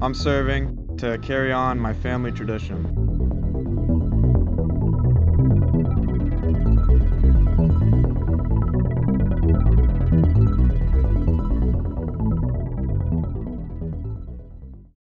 I'm serving to carry on my family tradition.